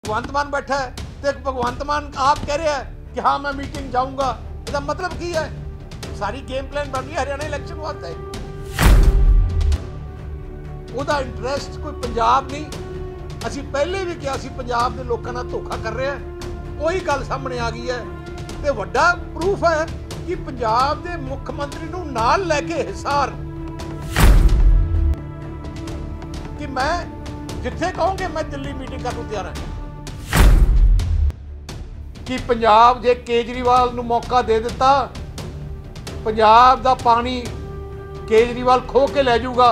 भगवंत मान बैठा है तो भगवंत मान आप कह रहे हैं कि हाँ मैं मीटिंग जाऊंगा, इसका मतलब की है सारी गेम प्लान बन रही है हरियाणा इलेक्शन वास्ते। ਉਹਦਾ इंटरेस्ट कोई पंजाब नहीं। ਅਸੀਂ पहले भी किया पंजाब के लोगों ਨਾਲ ਧੋਖਾ कर रहे हैं, वही गल सामने आ गई है ਤੇ ਵੱਡਾ प्रूफ है कि पंजाब के मुख मंत्री ਨੂੰ ਨਾਲ ਲੈ ਕੇ ਹਿਸਾਰ कि मैं जिथे कहोगे मैं दिल्ली मीटिंग करने को तैयार है। कि पंजाब जे केजरीवाल नूं मौका दे दिता, पंजाब दा पानी केजरीवाल खो के लै जाऊगा।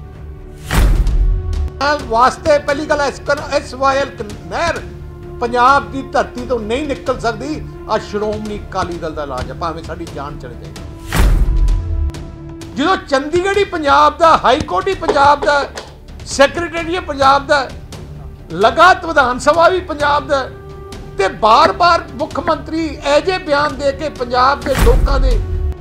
वास्ते पहली गल SYL नहर पंजाब की धरती तो नहीं निकल सकती। आ श्रोमणी अकाली दल का इलाज है, भावें साडी जान चले जाए। जो चंडीगढ़ ही पंजाब का, हाई कोर्ट ही पंजाब का, सैक्रटरीएट पंजाब का, लगात विधान सभा भी पंजाब का, ते बार बार मुख्यमंत्री ऐजे बयान दे के पंजाब के लोगों ने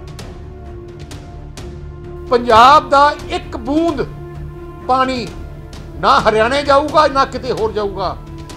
पंजाब का एक बूंद पानी ना हरियाणे जाऊगा ना किते होर जाऊगा।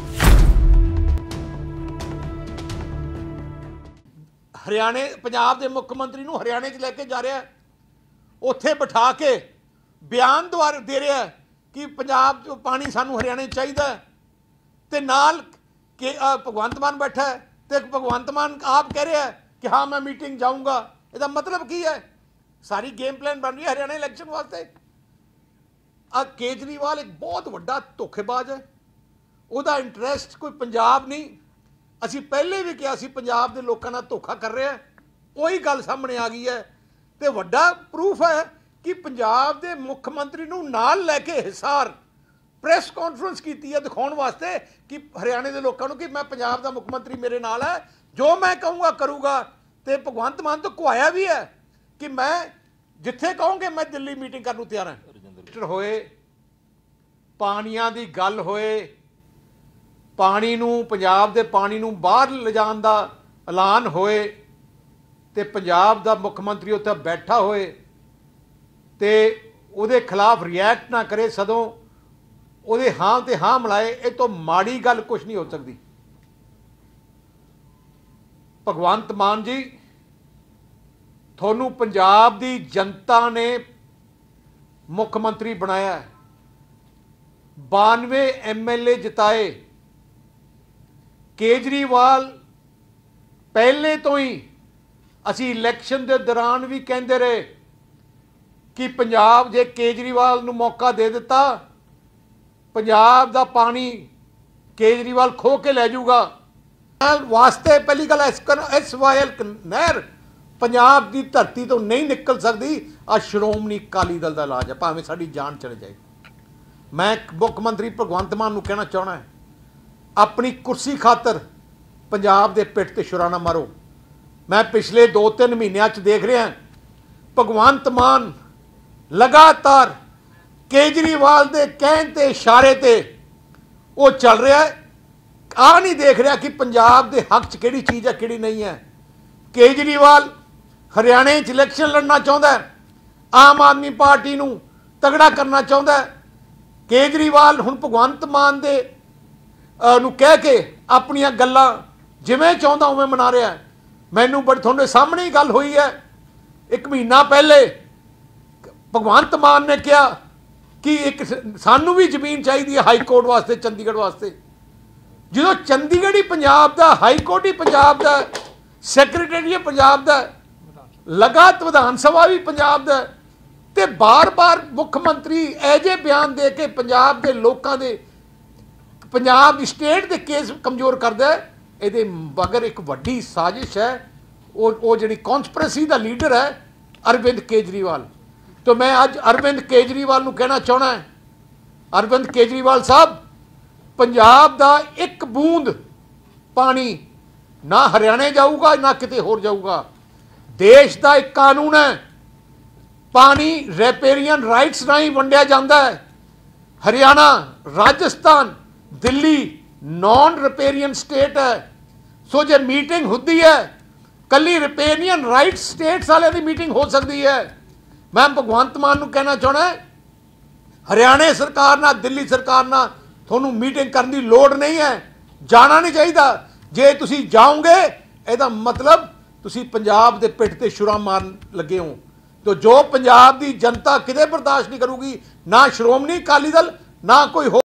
हरियाणे पंजाब के मुख्यमंत्री नूं हरियाणे च लैके जा रहा है, उत्थे बिठा के बयान द्वारा दे रहा है कि पंजाब चो पानी सानू हरियाणे चाहिए, ते नाल कि भगवंत मान बैठा है तो भगवंत मान आप कह रहे हैं कि हाँ मैं मीटिंग जाऊंगा, इसका मतलब की है सारी गेम प्लान बन रही है हरियाणा इलेक्शन वास्ते। केजरीवाल एक बहुत बड़ा धोखेबाज है, ਉਹਦਾ इंटरेस्ट कोई पंजाब नहीं। ਅਸੀਂ पहले भी किया पंजाब के लोगों ਨਾਲ ਧੋਖਾ कर रहे हैं, वही गल सामने आ गई है ਤੇ ਵੱਡਾ प्रूफ है कि पंजाब के मुख मंत्री ਨੂੰ ਨਾਲ ਲੈ ਕੇ ਹਿਸਾਰ प्रेस कॉन्फ्रेंस की है दिखाने वास्ते कि हरियाणे के लोगों को कि मैं पंजाब का मुख्यमंत्री मेरे नाल है, जो मैं कहूँगा करूँगा। तो भगवंत मान तो कुआया भी है कि मैं जिथे कहोगे मैं दिल्ली मीटिंग करने को तैयार है। होए पानियां दी गल होए, पानी नूं पंजाब दे पानी नूं बाहर ले जाण दा ऐलान होए ते पंजाब दा मुख्यमंत्री उत्थे बैठा होए ते उहदे खिलाफ रिएक्ट ना करे, सदों ਉਹਦੇ हाँ ਤੇ हाँ मिलाए, ये तो माड़ी गल कुछ नहीं हो सकती। भगवंत मान जी, थोनू पंजाब दी जनता ने मुख्यमंत्री बनाया, 92 MLA जिताए। केजरीवाल पहले तो ही असी इलैक्शन के दौरान भी कहते रहे कि पंजाब जे केजरीवाल नूं मौका दे दिता, पंजाब का पानी केजरीवाल खो के लै जाऊगा। वास्ते पहली गल SYL नहर पंजाब की धरती तो नहीं निकल सकती। आ श्रोमणी अकाली दल का इलाज है, भावें साडी जान चले जाए। मैं मुख्यमंत्री भगवंत मान नूं कहना चाहना है, अपनी कुर्सी खातर पंजाब के पिठ ते छुरा ना मारो। मैं पिछले 2-3 महीनों देख रहा भगवंत मान लगातार केजरीवाल के कहने ते इशारे ते वो चल रहा है, आ नहीं देख रहा कि पंजाब के हक च किहड़ी चीज़ है किहड़ी नहीं है। केजरीवाल हरियाणे च इलैक्शन लड़ना चाहता है, आम आदमी पार्टी नूं तगड़ा करना चाहता है। केजरीवाल हुण भगवंत मान दे नूं कह के अपनियां गल्लां जिवें चाहुंदा उवें मना रहा है। मैनूं बड़ी तुहाडे सामने ही गल हुई है, 1 महीना पहले भगवंत मान ने कहा कि एक सानू भी जमीन चाहिए है हाई कोर्ट वास्ते, चंडीगढ़ वास्ते। जो चंडीगढ़ ही पंजाब का, हाई कोर्ट ही पंजाब का, सैक्रटरीएट पंजाब का, लगात विधान सभा भी पंजाब का, ते बार बार मुख्यमंत्री ऐजे बयान दे के पंजाब के लोगों के पंजाब स्टेट के केस कमजोर करता है। ये मगर एक वड्डी साजिश है, वो जी कॉन्स्पिरेसी का लीडर है अरविंद केजरीवाल। तो मैं आज अरविंद केजरीवाल नूं कहना चाहना है, अरविंद केजरीवाल साहब, पंजाब का एक बूंद पानी ना हरियाणे जाऊगा ना किते होर जाऊगा। देश का एक कानून है, पानी रेपेरियन राइट्स राही वंडिया जाता है। Haryana, Rajasthan, Delhi non riparian state है। सो जे मीटिंग होती है कली रिपेरियन राइट्स स्टेट्स वाले की मीटिंग हो सकती है। मैं भगवंत मान नूं कहना चाहना है, हरियाणे सरकार ना दिल्ली सरकार ना थोनू मीटिंग करने की लोड़ नहीं है। ਜਾਣਾ ਨਹੀਂ ਚਾਹੀਦਾ। ਜੇ ਤੁਸੀਂ ਜਾਓਗੇ ਇਹਦਾ ਮਤਲਬ ਤੁਸੀਂ ਪੰਜਾਬ ਦੇ ਪਿੱਠ ਤੇ ਛੁਰਾ ਮਾਰਨ ਲੱਗੇ ਹੋ। तो जो पंजाब की जनता किते बर्दाश्त नहीं करूगी, ना श्रोमणी अकाली दल ना कोई हो।